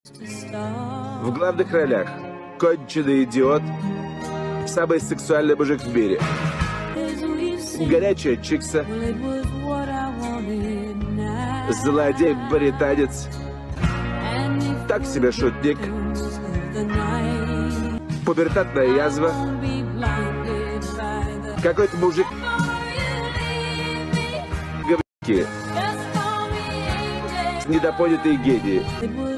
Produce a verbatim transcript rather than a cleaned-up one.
В главных ролях конченый идиот, самый сексуальный мужик в мире, горячая чикса, злодей-британец, так себе шутник, пубертатная язва, какой-то мужик, говнюки, недопонятые гении.